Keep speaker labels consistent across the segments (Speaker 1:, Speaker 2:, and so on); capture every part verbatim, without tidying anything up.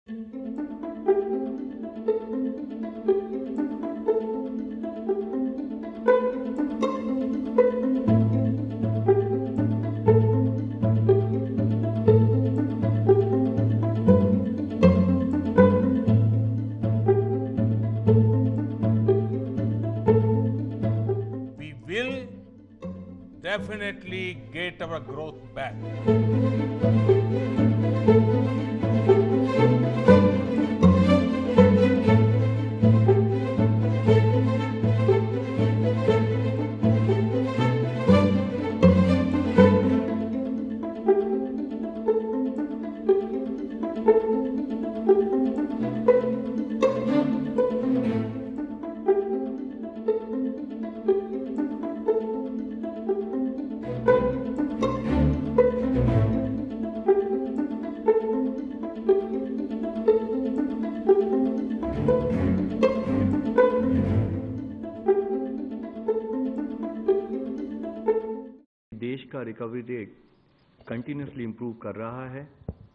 Speaker 1: We will definitely get our growth back.
Speaker 2: देश का recovery rate continuously improve कर रहा है।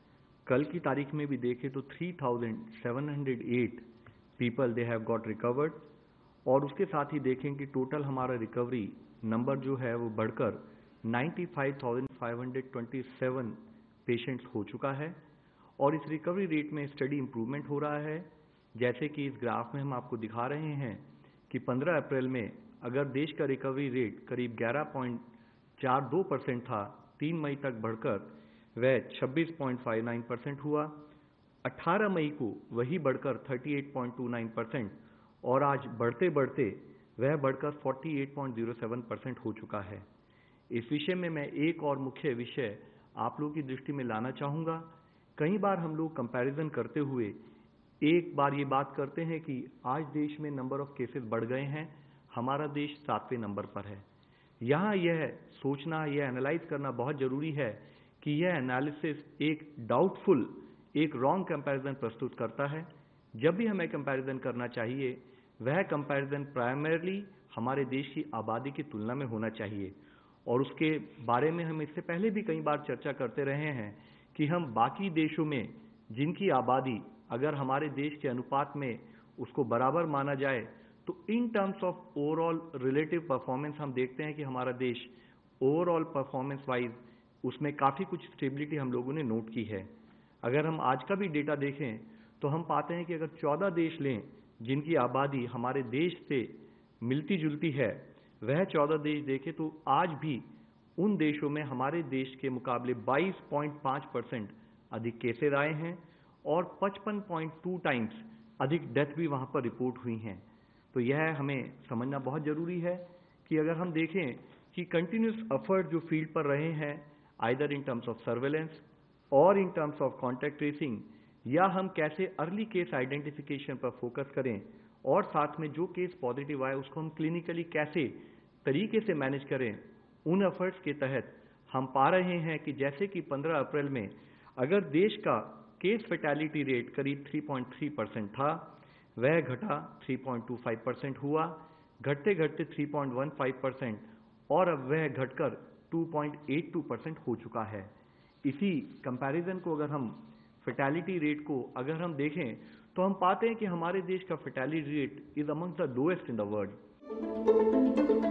Speaker 2: कल की तारीख में भी देखें तो three thousand seven hundred eight people they have got recovered, और उसके साथ ही देखें कि टोटल हमारा रिकवरी नंबर जो है वो बढ़कर ninety five thousand five hundred twenty seven patients हो चुका है। और इस रिकवरी रेट में स्टडी इम्प्रूवमेंट हो रहा है। जैसे कि इस ग्राफ में हम आपको दिखा रहे हैं कि पंद्रह अप्रैल में अगर देश का रिकवरी रेट करीब ग्यारह पॉइंट चार दो परसेंट था, तीन मई तक बढ़कर वह छब्बीस पॉइंट फाइव नाइन परसेंट हुआ। अठारह मई को वही बढ़कर अड़तीस पॉइंट दो नौ परसेंट और आज बढ़ते बढ़ते वह बढ़कर अड़तालीस पॉइंट ज़ीरो सात परसेंट हो चुका है। इस विषय में मैं एक और मुख्य विषय आप लोगों की दृष्टि में लाना चाहूँगा। कई बार हम लोग कंपैरिजन करते हुए एक बार ये बात करते हैं कि आज देश में नंबर ऑफ केसेस बढ़ गए हैं, हमारा देश सातवें नंबर पर है। यहाँ यह सोचना, यह एनालाइज करना बहुत जरूरी है कि यह एनालिसिस एक डाउटफुल, एक रॉन्ग कंपैरिजन प्रस्तुत करता है। जब भी हमें कंपैरिजन करना चाहिए, वह कंपैरिजन प्राइमरली हमारे देश की आबादी की तुलना में होना चाहिए। और उसके बारे में हम इससे पहले भी कई बार चर्चा करते रहे हैं कि हम बाकी देशों में जिनकी आबादी अगर हमारे देश के अनुपात में उसको बराबर माना जाए तो in terms of overall relative performance हम देखते हैं कि हमारा देश ओवरऑल परफॉर्मेंस वाइज उसमें काफ़ी कुछ स्टेबिलिटी हम लोगों ने नोट की है। अगर हम आज का भी डेटा देखें तो हम पाते हैं कि अगर चौदह देश लें जिनकी आबादी हमारे देश से मिलती जुलती है, वह चौदह देश देखें तो आज भी उन देशों में हमारे देश के मुकाबले बाईस पॉइंट पाँच परसेंट अधिक केसेज आए हैं और पचपन पॉइंट दो टाइम्स अधिक डेथ भी वहाँ पर रिपोर्ट हुई हैं। तो यह हमें समझना बहुत जरूरी है कि अगर हम देखें कि कंटिन्यूस एफर्ट जो फील्ड पर रहे हैं, either in terms of surveillance और in terms of contact tracing, या हम कैसे अर्ली केस आइडेंटिफिकेशन पर फोकस करें और साथ में जो केस पॉजिटिव आए उसको हम क्लिनिकली कैसे तरीके से मैनेज करें, उन एफर्ट्स के तहत हम पा रहे हैं कि जैसे कि पंद्रह अप्रैल में अगर देश का केस फैटेलिटी रेट करीब तीन पॉइंट तीन परसेंट था, वह घटा तीन पॉइंट दो पाँच परसेंट हुआ, घटते घटते तीन पॉइंट एक पाँच परसेंट और अब वह घटकर दो पॉइंट आठ दो परसेंट हो चुका है। इसी कंपैरिजन को अगर हम फैटेलिटी रेट को अगर हम देखें तो हम पाते हैं कि हमारे देश का fatality rate is among the lowest in the world.